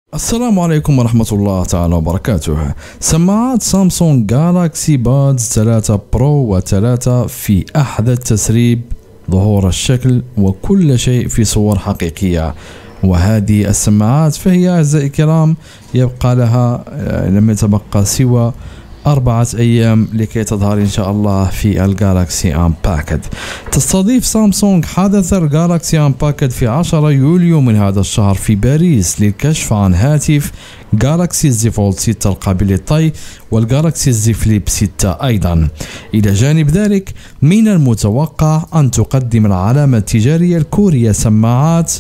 السلام عليكم ورحمة الله تعالى وبركاته. سماعات سامسونج جالاكسي بادز 3 برو و3 في أحدث تسريب، ظهور الشكل وكل شيء في صور حقيقية. وهذه السماعات فهي أعزائي الكرام يبقى لها لم يتبقى سوى 4 أيام لكي تظهر إن شاء الله في الجالاكسي أنباكد. تستضيف سامسونج حدث الجالاكسي أنباكد في 10 يوليو من هذا الشهر في باريس للكشف عن هاتف جالاكسي زي فولد 6 القابل للطي والجالاكسي زي فليب 6 أيضا. إلى جانب ذلك من المتوقع أن تقدم العلامة التجارية الكورية سماعات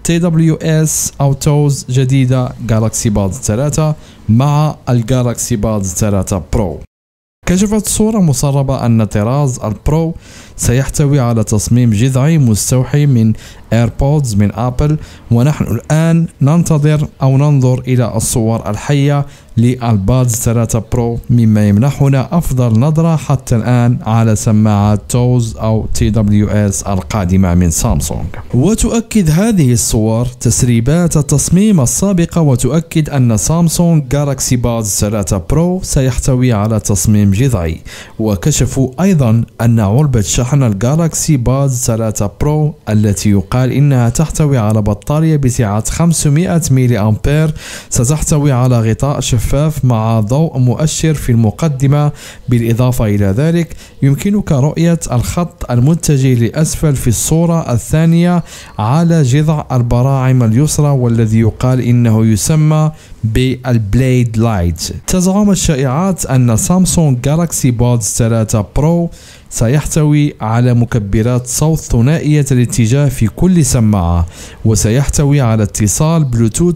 TWS أو توز جديدة جالاكسي بادز 3 مع الجالاكسي بادز 3 برو. كشفت صورة مسربة أن طراز البرو سيحتوي على تصميم جذعي مستوحي من ايربودز من ابل، ونحن الآن ننتظر أو ننظر إلى الصور الحية للبادز 3 برو مما يمنحنا أفضل نظرة حتى الآن على سماعات توز أو TWS القادمة من سامسونج. وتؤكد هذه الصور تسريبات التصميم السابقة، وتؤكد أن سامسونج جالاكسي بادز 3 برو سيحتوي على تصميم جذعي. وكشفوا أيضا أن علبة شحن الجالاكسي بادز 3 برو التي يقال إنها تحتوي على بطارية بسعة 500 ميلي أمبير ستحتوي على غطاء شفاف مع ضوء مؤشر في المقدمة. بالإضافة إلى ذلك يمكنك رؤية الخط المتجه لأسفل في الصورة الثانية على جذع البراعم اليسرى، والذي يقال إنه يسمى بالبليد لايت. تزعم الشائعات أن سامسونج جالاكسي بادز 3 برو سيحتوي على مكبرات صوت ثنائية الاتجاه في كل سماعة، وسيحتوي على اتصال بلوتوث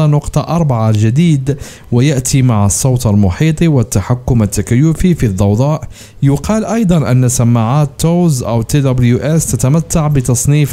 5.4 جديد، ويأتي مع الصوت المحيطي والتحكم التكيفي في الضوضاء. يقال أيضا أن سماعات توز أو TWS تتمتع بتصنيف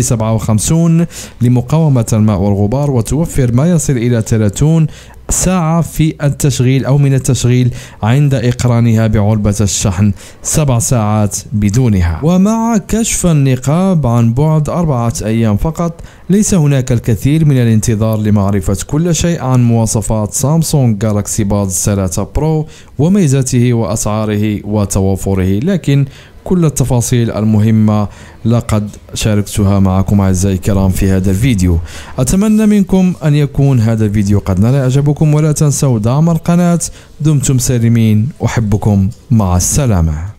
IP57 لمقاومة الماء والغبار، وتوفر ما يصل إلى 30 ساعة في التشغيل أو من التشغيل عند إقرانها بعلبة الشحن 7 ساعات بدونها. ومع كشف النقاب عن بعد 4 أيام فقط، ليس هناك الكثير من الانتظار لمعرفة كل شيء عن مواصفات سامسونج جالاكسي بادز 3 برو وميزاته وأسعاره وتوافره، لكن كل التفاصيل المهمة لقد شاركتها معكم أعزائي الكرام في هذا الفيديو. أتمنى منكم أن يكون هذا الفيديو قد نال إعجابكم، ولا تنسوا دعم القناة. دمتم سالمين، أحبكم، مع السلامة.